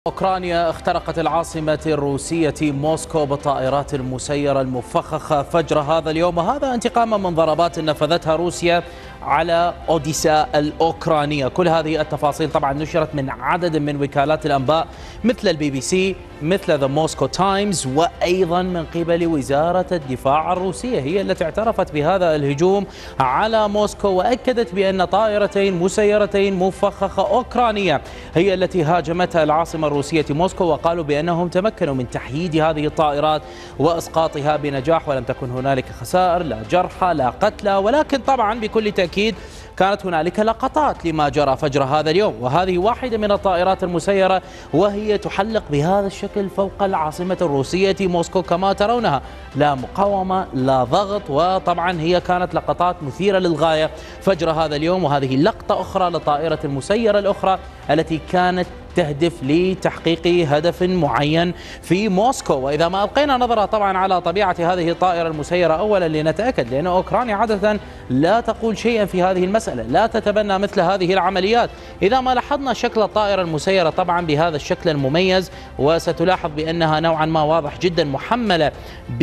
أوكرانيا اخترقت العاصمة الروسية موسكو بالطائرات المسيرة المفخخة فجر هذا اليوم، وهذا انتقاما من ضربات نفذتها روسيا على أوديسا الأوكرانية. كل هذه التفاصيل طبعا نشرت من عدد من وكالات الأنباء مثل البي بي سي، مثل ذا موسكو تايمز، وأيضا من قبل وزارة الدفاع الروسية، هي التي اعترفت بهذا الهجوم على موسكو، وأكدت بأن طائرتين مسيرتين مفخخة أوكرانية هي التي هاجمتها العاصمة الروسية موسكو، وقالوا بأنهم تمكنوا من تحييد هذه الطائرات وإسقاطها بنجاح، ولم تكن هنالك خسائر، لا جرحى لا قتلى، ولكن طبعا بكل تأكيد كانت هنالك لقطات لما جرى فجر هذا اليوم، وهذه واحدة من الطائرات المسيرة وهي تحلق بهذا الشكل فوق العاصمة الروسية موسكو كما ترونها، لا مقاومة لا ضغط، وطبعا هي كانت لقطات مثيرة للغاية فجر هذا اليوم. وهذه لقطة أخرى للطائرة المسيرة الأخرى التي كانت تهدف لتحقيق هدف معين في موسكو. وإذا ما ألقينا نظرة طبعا على طبيعة هذه الطائرة المسيرة أولا لنتأكد، لأن أوكرانيا عادة لا تقول شيئا في هذه المسألة، لا تتبنى مثل هذه العمليات. إذا ما لاحظنا شكل الطائرة المسيرة طبعا بهذا الشكل المميز، وستلاحظ بأنها نوعا ما واضح جدا محملة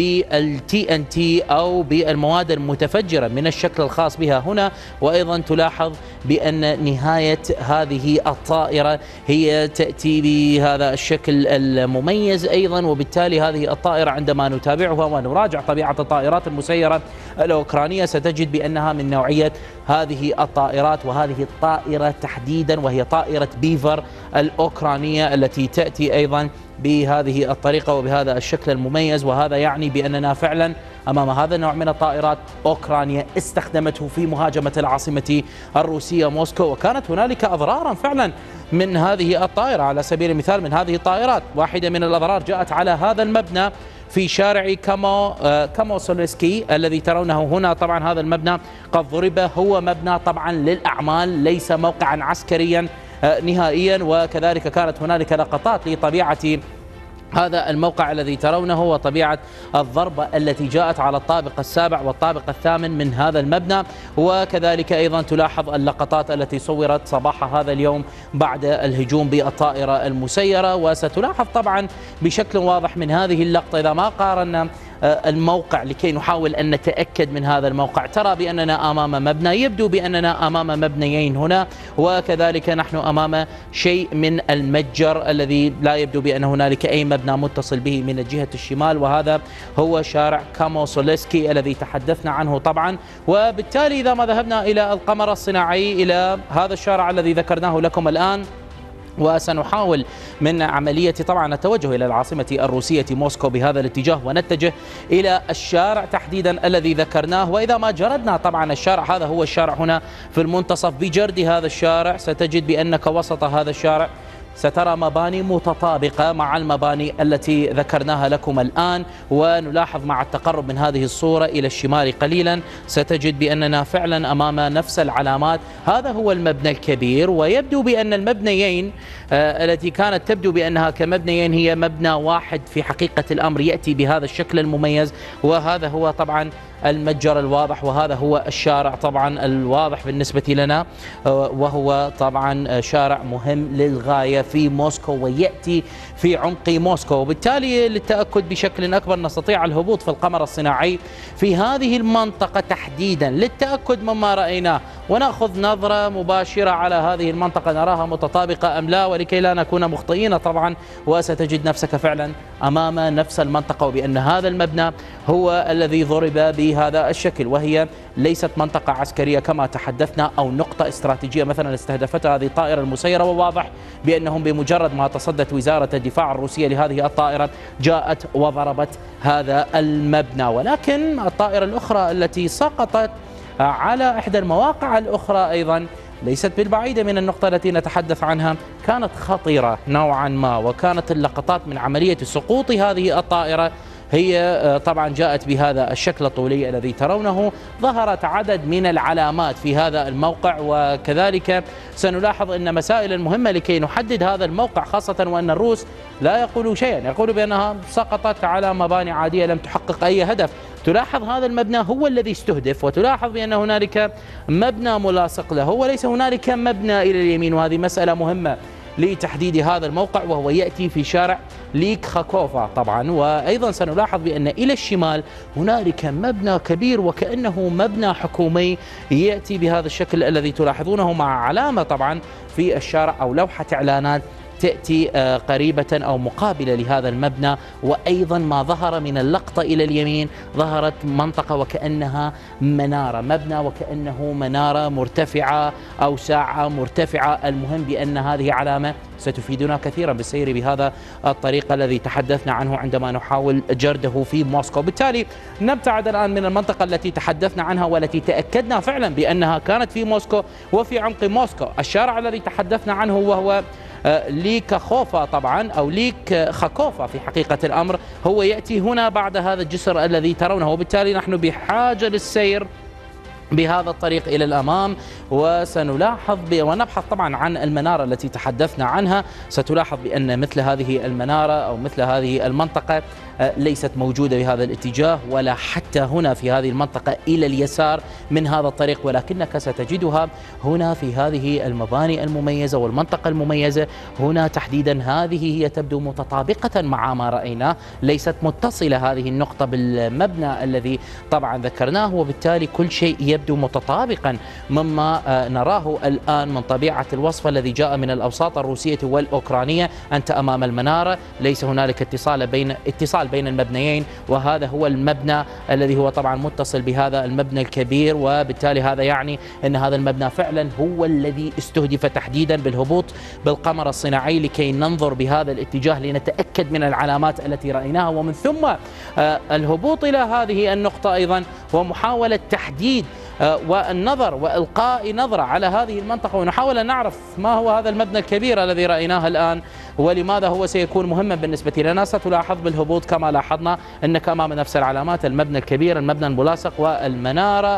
بالتي ان تي أو بالمواد المتفجرة من الشكل الخاص بها هنا، وأيضا تلاحظ بأن نهاية هذه الطائرة هي تأتي بهذا الشكل المميز أيضا. وبالتالي هذه الطائرة عندما نتابعها ونراجع طبيعة الطائرات المسيرة الأوكرانية ستجد بأنها من نوعية هذه الطائرات، وهذه الطائرة تحديدا وهي طائرة بيفر الأوكرانية التي تأتي أيضا بهذه الطريقة وبهذا الشكل المميز. وهذا يعني بأننا فعلا أمام هذا النوع من الطائرات أوكرانيا استخدمته في مهاجمة العاصمة الروسية موسكو، وكانت هنالك أضرارا فعلا من هذه الطائرة. على سبيل المثال من هذه الطائرات واحدة من الأضرار جاءت على هذا المبنى في شارع كاموسولسكي الذي ترونه هنا. طبعا هذا المبنى قد ضرب، هو مبنى طبعا للأعمال ليس موقعا عسكريا نهائيا، وكذلك كانت هنالك لقطات لطبيعة هذا الموقع الذي ترونه وطبيعة الضربة التي جاءت على الطابق السابع والطابق الثامن من هذا المبنى، وكذلك أيضا تلاحظ اللقطات التي صورت صباح هذا اليوم بعد الهجوم بالطائرة المسيرة. وستلاحظ طبعا بشكل واضح من هذه اللقطة إذا ما قارنا الموقع لكي نحاول أن نتأكد من هذا الموقع، ترى بأننا أمام مبنى، يبدو بأننا أمام مبنيين هنا، وكذلك نحن أمام شيء من المتجر الذي لا يبدو بأن هنالك أي مبنى متصل به من الجهة الشمال، وهذا هو شارع كاموسولسكي الذي تحدثنا عنه طبعا. وبالتالي إذا ما ذهبنا إلى القمر الصناعي إلى هذا الشارع الذي ذكرناه لكم الآن، وسنحاول من عملية طبعا التوجه إلى العاصمة الروسية موسكو بهذا الاتجاه، ونتجه إلى الشارع تحديدا الذي ذكرناه. وإذا ما جردنا طبعا الشارع، هذا هو الشارع هنا في المنتصف، بجرد هذا الشارع ستجد بأنك وسط هذا الشارع سترى مباني متطابقة مع المباني التي ذكرناها لكم الآن. ونلاحظ مع التقرب من هذه الصورة إلى الشمال قليلا ستجد بأننا فعلا أمام نفس العلامات. هذا هو المبنى الكبير، ويبدو بأن المبنيين التي كانت تبدو بأنها كمبنيين هي مبنى واحد في حقيقة الأمر، يأتي بهذا الشكل المميز. وهذا هو طبعا المتجر الواضح، وهذا هو الشارع طبعا الواضح بالنسبة لنا، وهو طبعا شارع مهم للغاية في موسكو ويأتي في عمق موسكو. وبالتالي للتأكد بشكل أكبر نستطيع الهبوط في القمر الصناعي في هذه المنطقة تحديدا للتأكد مما رأيناه، ونأخذ نظرة مباشرة على هذه المنطقة نراها متطابقة أم لا، ولكي لا نكون مخطئين طبعا، وستجد نفسك فعلا أمام نفس المنطقة، وبأن هذا المبنى هو الذي ضرب بهذا الشكل، وهي ليست منطقة عسكرية كما تحدثنا أو نقطة استراتيجية مثلا استهدفتها هذه الطائرة المسيرة. وواضح بأنهم بمجرد ما تصدت وزارة الدفاع الروسية لهذه الطائرة جاءت وضربت هذا المبنى. ولكن الطائرة الأخرى التي سقطت على إحدى المواقع الأخرى أيضا ليست بالبعيدة من النقطة التي نتحدث عنها، كانت خطيرة نوعا ما، وكانت اللقطات من عملية سقوط هذه الطائرة هي طبعا جاءت بهذا الشكل الطولي الذي ترونه. ظهرت عدد من العلامات في هذا الموقع، وكذلك سنلاحظ أن مسائل مهمة لكي نحدد هذا الموقع، خاصة وأن الروس لا يقولوا شيئا، يقولوا بأنها سقطت على مباني عادية لم تحقق أي هدف. تلاحظ هذا المبنى هو الذي استهدف، وتلاحظ بأن هنالك مبنى ملاصق له وليس هنالك مبنى إلى اليمين، وهذه مسألة مهمة. لتحديد هذا الموقع، وهو يأتي في شارع ليك خاكوفا طبعا. وأيضا سنلاحظ بأن إلى الشمال هنالك مبنى كبير وكأنه مبنى حكومي يأتي بهذا الشكل الذي تلاحظونه، مع علامة طبعا في الشارع أو لوحة إعلانات تأتي قريبة أو مقابلة لهذا المبنى. وأيضا ما ظهر من اللقطة إلى اليمين ظهرت منطقة وكأنها منارة، مبنى وكأنه منارة مرتفعة أو ساعة مرتفعة. المهم بأن هذه علامة ستفيدنا كثيرا بالسير بهذا الطريق الذي تحدثنا عنه عندما نحاول جرده في موسكو. بالتالي نبتعد الآن من المنطقة التي تحدثنا عنها والتي تأكدنا فعلا بأنها كانت في موسكو وفي عمق موسكو. الشارع الذي تحدثنا عنه وهو ليكاخوفا طبعا أو ليك خاكوفا في حقيقة الأمر، هو يأتي هنا بعد هذا الجسر الذي ترونه. وبالتالي نحن بحاجة للسير بهذا الطريق إلى الأمام، وسنلاحظ ونبحث طبعا عن المنارة التي تحدثنا عنها. ستلاحظ بأن مثل هذه المنارة أو مثل هذه المنطقة ليست موجودة بهذا الاتجاه ولا حتى هنا في هذه المنطقة إلى اليسار من هذا الطريق، ولكنك ستجدها هنا في هذه المباني المميزة والمنطقة المميزة هنا تحديدا. هذه هي تبدو متطابقة مع ما رأيناه، ليست متصلة هذه النقطة بالمبنى الذي طبعا ذكرناه، وبالتالي كل شيء يبدو متطابقا مما نراه الآن من طبيعة الوصف الذي جاء من الأوساط الروسية والأوكرانية. أنت أمام المنارة، ليس هنالك اتصال بين المبنيين، وهذا هو المبنى الذي هو طبعا متصل بهذا المبنى الكبير. وبالتالي هذا يعني أن هذا المبنى فعلا هو الذي استهدف تحديدا بالهبوط بالقمر الصناعي، لكي ننظر بهذا الاتجاه لنتأكد من العلامات التي رأيناها، ومن ثم الهبوط إلى هذه النقطة أيضا ومحاولة تحديد والنظر وإلقاء نظرة على هذه المنطقة، ونحاول أن نعرف ما هو هذا المبنى الكبير الذي رأيناه الآن ولماذا هو سيكون مهما بالنسبة لنا. ستلاحظ بالهبوط كما لاحظنا أنك أمام نفس العلامات، المبنى الكبير، المبنى الملاصق، والمنارة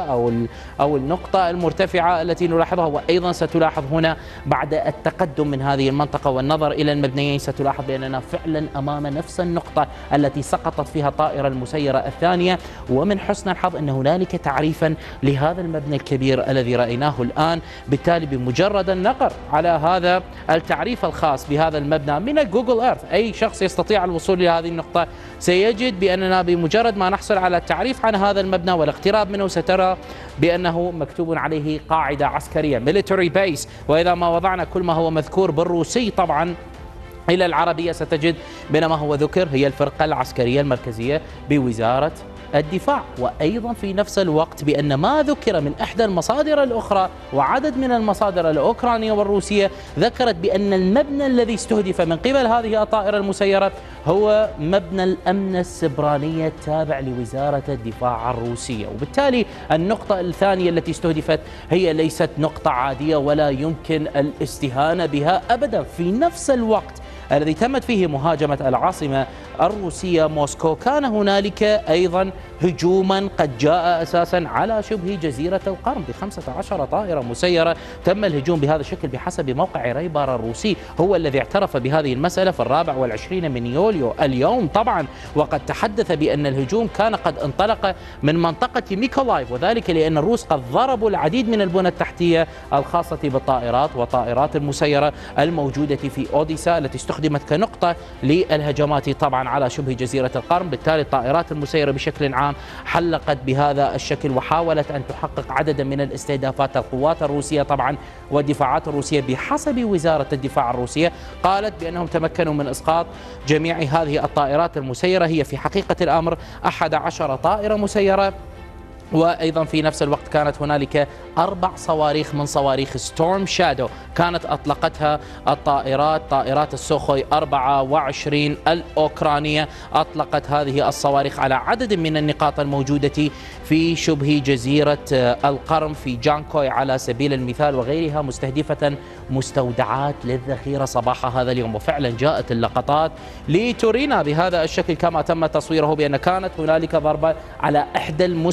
أو النقطة المرتفعة التي نلاحظها. وأيضا ستلاحظ هنا بعد التقدم من هذه المنطقة والنظر إلى المبنيين ستلاحظ بأننا فعلا أمام نفس النقطة التي سقطت فيها الطائرة المسيرة الثانية. ومن حسن الحظ أن هنالك تعريفا لهذا المبنى الكبير الذي رأيناه الآن. بالتالي بمجرد النقر على هذا التعريف الخاص بهذا المبنى من الجوجل ايرث، أي شخص يستطيع الوصول إلى هذه النقطة سيجد بأننا بمجرد ما نحصل على التعريف عن هذا المبنى والاقتراب منه سترى بأنه مكتوب عليه قاعدة عسكرية military base. وإذا ما وضعنا كل ما هو مذكور بالروسي طبعا إلى العربية ستجد بأن ما هو ذكر هي الفرقة العسكرية المركزية بوزارة الدفاع. وأيضا في نفس الوقت بأن ما ذكر من إحدى المصادر الأخرى وعدد من المصادر الأوكرانية والروسية ذكرت بأن المبنى الذي استهدف من قبل هذه الطائرة المسيرة هو مبنى الأمن السبرانية التابع لوزارة الدفاع الروسية. وبالتالي النقطة الثانية التي استهدفت هي ليست نقطة عادية ولا يمكن الاستهانة بها أبدا. في نفس الوقت الذي تمت فيه مهاجمة العاصمة الروسية موسكو كان هنالك أيضا هجوما قد جاء أساسا على شبه جزيرة القرم ب15 طائرة مسيرة. تم الهجوم بهذا الشكل بحسب موقع ريبار الروسي، هو الذي اعترف بهذه المسألة في 24 من يوليو اليوم طبعا، وقد تحدث بأن الهجوم كان قد انطلق من منطقة ميكولايف، وذلك لأن الروس قد ضربوا العديد من البنى التحتية الخاصة بالطائرات وطائرات المسيرة الموجودة في أوديسا التي استخدمت كنقطة للهجمات طبعا على شبه جزيرة القرم. بالتالي الطائرات المسيرة بشكل عام حلقت بهذا الشكل وحاولت أن تحقق عددا من الاستهدافات. القوات الروسية طبعا والدفاعات الروسية بحسب وزارة الدفاع الروسية قالت بأنهم تمكنوا من إسقاط جميع هذه الطائرات المسيرة. هي في حقيقة الأمر 11 طائرة مسيرة، وأيضا في نفس الوقت كانت هنالك 4 صواريخ من صواريخ ستورم شادو كانت أطلقتها طائرات السوخوي 24 الأوكرانية. أطلقت هذه الصواريخ على عدد من النقاط الموجودة في شبه جزيرة القرم في جانكوي على سبيل المثال وغيرها، مستهدفة مستودعات للذخيرة صباح هذا اليوم. وفعلا جاءت اللقطات لترينا بهذا الشكل كما تم تصويره بأن كانت هنالك ضربة على إحدى المستودعات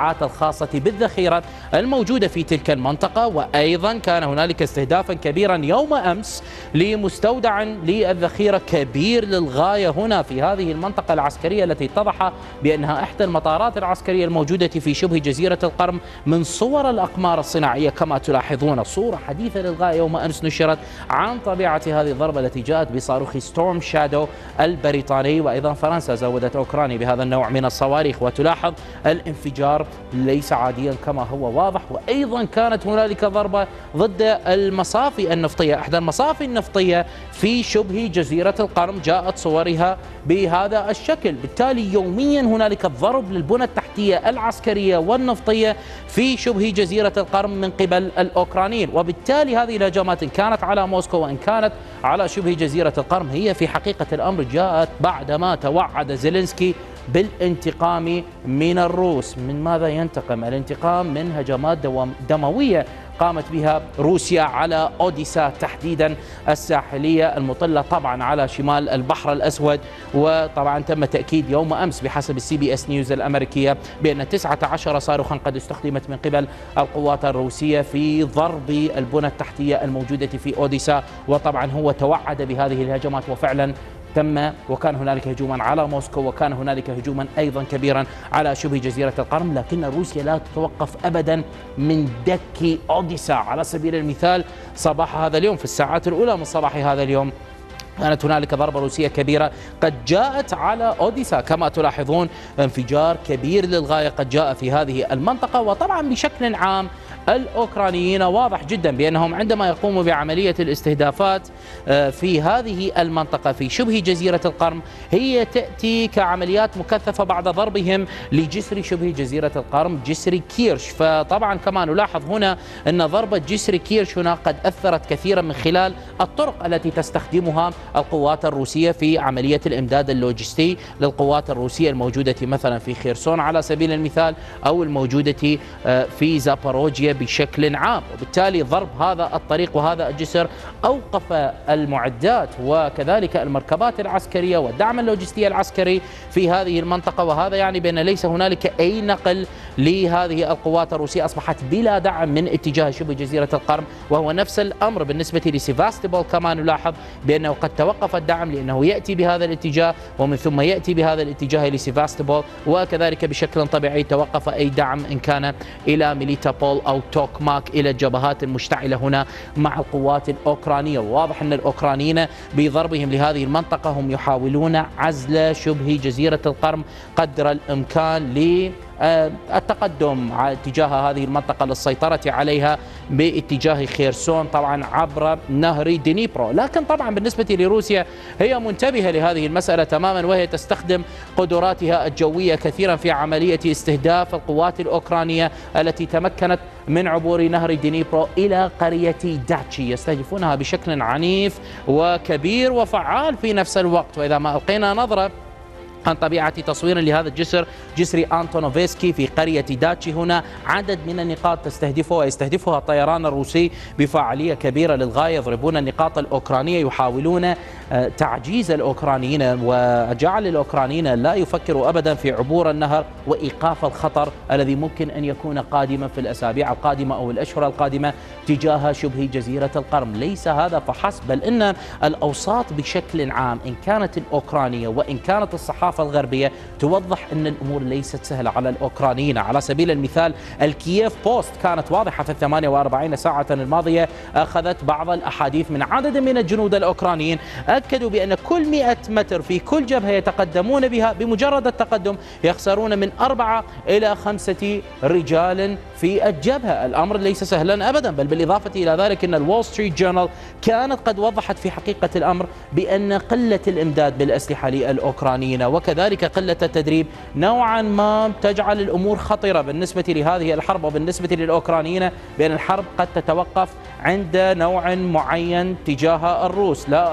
المراعاة الخاصة بالذخيرة الموجودة في تلك المنطقة. وأيضا كان هنالك استهدافا كبيرا يوم أمس لمستودع للذخيرة كبير للغاية هنا في هذه المنطقة العسكرية التي اتضح بأنها إحدى المطارات العسكرية الموجودة في شبه جزيرة القرم من صور الأقمار الصناعية. كما تلاحظون صورة حديثة للغاية يوم أمس نشرت عن طبيعة هذه الضربة التي جاءت بصاروخ ستورم شادو البريطاني. وأيضا فرنسا زودت أوكرانيا بهذا النوع من الصواريخ، وتلاحظ الانفجار ليس عاديا كما هو واضح. وأيضا كانت هنالك ضربة ضد المصافي النفطية، إحدى المصافي النفطية في شبه جزيرة القرم جاءت صورها بهذا الشكل. بالتالي يوميا هنالك ضرب للبنى التحتية العسكرية والنفطية في شبه جزيرة القرم من قبل الأوكرانيين. وبالتالي هذه الهجمات إن كانت على موسكو وإن كانت على شبه جزيرة القرم هي في حقيقة الأمر جاءت بعدما توعد زيلينسكي بالانتقام من الروس. من ماذا ينتقم؟ الانتقام من هجمات دموية قامت بها روسيا على أوديسا تحديدا الساحلية المطلة طبعا على شمال البحر الأسود. وطبعا تم تأكيد يوم أمس بحسب CBS نيوز الأمريكية بأن 19 صاروخا قد استخدمت من قبل القوات الروسية في ضرب البنى التحتية الموجودة في أوديسا. وطبعا هو توعد بهذه الهجمات وفعلا تم، وكان هنالك هجوما على موسكو وكان هنالك هجوما أيضا كبيرا على شبه جزيرة القرم. لكن روسيا لا تتوقف أبدا من دك أوديسا. على سبيل المثال صباح هذا اليوم في الساعات الأولى من صباح هذا اليوم كانت هنالك ضربة روسية كبيرة قد جاءت على أوديسا. كما تلاحظون انفجار كبير للغاية قد جاء في هذه المنطقة. وطبعا بشكل عام الأوكرانيين واضح جدا بأنهم عندما يقوموا بعملية الاستهدافات في هذه المنطقة في شبه جزيرة القرم هي تأتي كعمليات مكثفة بعد ضربهم لجسر شبه جزيرة القرم، جسر كيرش. فطبعا كما نلاحظ هنا أن ضربة جسر كيرش هنا قد أثرت كثيرا من خلال الطرق التي تستخدمها القوات الروسية في عملية الإمداد اللوجستي للقوات الروسية الموجودة مثلا في خيرسون على سبيل المثال أو الموجودة في زاباروجيا بشكل عام. وبالتالي ضرب هذا الطريق وهذا الجسر أوقف المعدات وكذلك المركبات العسكرية والدعم اللوجستي العسكري في هذه المنطقة. وهذا يعني بأن ليس هنالك أي نقل لهذه القوات الروسية، أصبحت بلا دعم من اتجاه شبه جزيرة القرم. وهو نفس الأمر بالنسبة لسيفاستوبول. كما نلاحظ بأنه قد توقف الدعم لأنه يأتي بهذا الاتجاه ومن ثم يأتي بهذا الاتجاه لسيفاستوبول. وكذلك بشكل طبيعي توقف أي دعم إن كان إلى ميليتوبول أو توكماك إلى الجبهات المشتعلة هنا مع القوات الأوكرانية. واضح أن الأوكرانيين بضربهم لهذه المنطقة هم يحاولون عزل شبه جزيرة القرم قدر الإمكان التقدم تجاه هذه المنطقة للسيطرة عليها باتجاه خيرسون طبعا عبر نهر دنيبرو. لكن طبعا بالنسبة لروسيا هي منتبهة لهذه المسألة تماما، وهي تستخدم قدراتها الجوية كثيرا في عملية استهداف القوات الأوكرانية التي تمكنت من عبور نهر دنيبرو إلى قرية داتشي. يستهدفونها بشكل عنيف وكبير وفعال في نفس الوقت. وإذا ما ألقينا نظرة عن طبيعة تصوير لهذا الجسر، جسر أنتونوفسكي في قرية داتشي، هنا عدد من النقاط تستهدفها ويستهدفها الطيران الروسي بفاعلية كبيرة للغاية. يضربون النقاط الأوكرانية، يحاولون تعجيز الأوكرانيين وجعل الأوكرانيين لا يفكروا أبدا في عبور النهر وإيقاف الخطر الذي ممكن أن يكون قادما في الأسابيع القادمة أو الأشهر القادمة تجاه شبه جزيرة القرم. ليس هذا فحسب، بل إن الأوساط بشكل عام إن كانت الأوكرانية وإن كانت الصحافة الغربية توضح أن الأمور ليست سهلة على الأوكرانيين. على سبيل المثال الكييف بوست كانت واضحة في 48 ساعة الماضية، أخذت بعض الأحاديث من عدد من الجنود الأوكرانيين أكدوا بأن كل 100 متر في كل جبهة يتقدمون بها بمجرد التقدم يخسرون من 4 إلى 5 رجال في الجبهة. الأمر ليس سهلا أبدا، بل بالإضافة إلى ذلك أن الوول ستريت جورنال كانت قد وضحت في حقيقة الأمر بأن قلة الإمداد بالأسلحة للأوكرانيين وكذلك قلة التدريب نوعا ما تجعل الأمور خطرة بالنسبة لهذه الحرب وبالنسبة للأوكرانيين، بأن الحرب قد تتوقف عند نوع معين تجاه الروس. لا، الأوكرانيين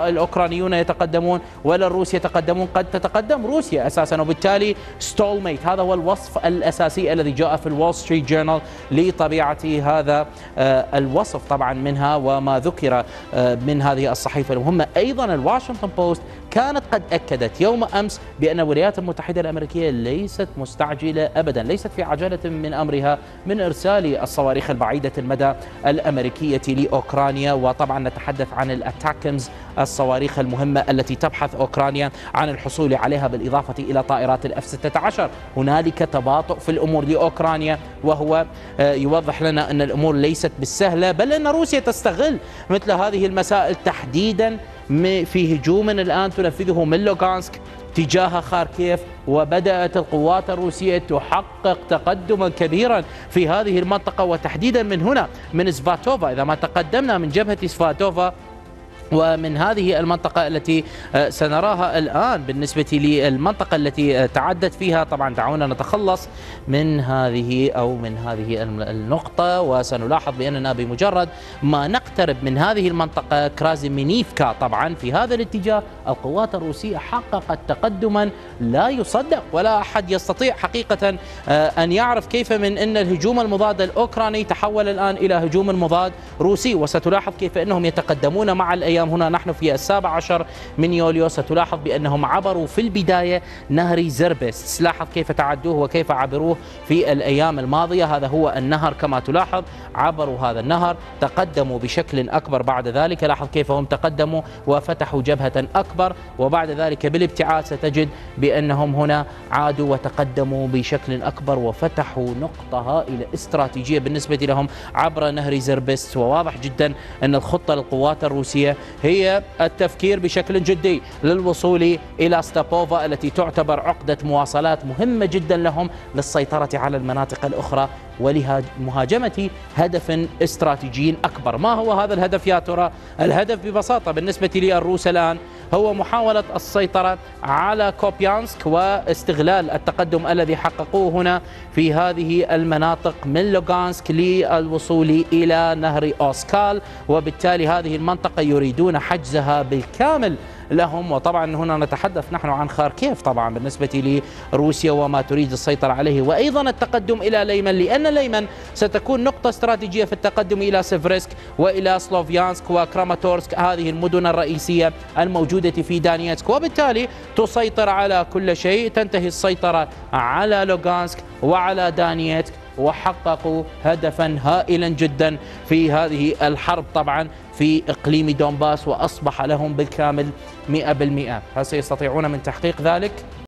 الأوكرانيون يتقدمون ولا الروس يتقدمون، قد تتقدم روسيا أساسا، وبالتالي ستولميت هذا هو الوصف الأساسي الذي جاء في الوول ستريت جورنال لطبيعة هذا الوصف طبعا منها وما ذكر من هذه الصحيفة المهمة. أيضا الواشنطن بوست كانت قد أكدت يوم أمس بأن الولايات المتحدة الأمريكية ليست مستعجلة أبدا، ليست في عجلة من أمرها من إرسال الصواريخ البعيدة المدى الأمريكية لأوكرانيا. وطبعا نتحدث عن الأتاكمز، الصواريخ المهمة التي تبحث أوكرانيا عن الحصول عليها بالإضافة إلى طائرات الإف 16. هنالك تباطؤ في الأمور لأوكرانيا، وهو يوضح لنا أن الأمور ليست بالسهلة، بل أن روسيا تستغل مثل هذه المسائل تحديدا في هجوم الآن تنفذه من لوغانسك تجاه خاركيف. وبدأت القوات الروسية تحقق تقدما كبيرا في هذه المنطقة، وتحديدا من هنا من سفاتوفا. إذا ما تقدمنا من جبهة سفاتوفا ومن هذه المنطقة التي سنراها الآن بالنسبة للمنطقة التي تعدت فيها، طبعا دعونا نتخلص من هذه النقطة، وسنلاحظ بأننا بمجرد ما نقترب من هذه المنطقة كرازيمينيفكا طبعا في هذا الاتجاه القوات الروسية حققت تقدما لا يصدق، ولا أحد يستطيع حقيقة أن يعرف كيف من أن الهجوم المضاد الأوكراني تحول الآن إلى هجوم مضاد روسي. وستلاحظ كيف أنهم يتقدمون مع الأيام. هنا نحن في 17 من يوليو، ستلاحظ بأنهم عبروا في البداية نهر زربست، لاحظ كيف تعدوه وكيف عبروه في الأيام الماضية. هذا هو النهر كما تلاحظ، عبروا هذا النهر، تقدموا بشكل أكبر بعد ذلك، لاحظ كيف هم تقدموا وفتحوا جبهة أكبر، وبعد ذلك بالابتعاد ستجد بأنهم هنا عادوا وتقدموا بشكل أكبر وفتحوا نقطة هائلة استراتيجية بالنسبة لهم عبر نهر زربست. وواضح جدا أن الخطة للقوات الروسية هي التفكير بشكل جدي للوصول إلى ستابوفا التي تعتبر عقدة مواصلات مهمة جدا لهم للسيطرة على المناطق الأخرى ولمهاجمة هدف استراتيجي أكبر. ما هو هذا الهدف يا ترى؟ الهدف ببساطة بالنسبة للروس الآن هو محاولة السيطرة على كوبيانسك واستغلال التقدم الذي حققوه هنا في هذه المناطق من لوغانسك للوصول إلى نهر أوسكال، وبالتالي هذه المنطقة يريدون حجزها بالكامل لهم. وطبعا هنا نتحدث نحن عن خاركيف طبعا بالنسبة لروسيا وما تريد السيطرة عليه، وأيضا التقدم إلى ليمن، لأن ليمن ستكون نقطة استراتيجية في التقدم إلى سيفرسك وإلى سلوفيانسك وكراماتورسك، هذه المدن الرئيسية الموجودة في دانيتسك، وبالتالي تسيطر على كل شيء. تنتهي السيطرة على لوغانسك وعلى دانيتسك، وحققوا هدفا هائلا جدا في هذه الحرب طبعا في إقليم دونباس، وأصبح لهم بالكامل 100%. هل سيستطيعون من تحقيق ذلك؟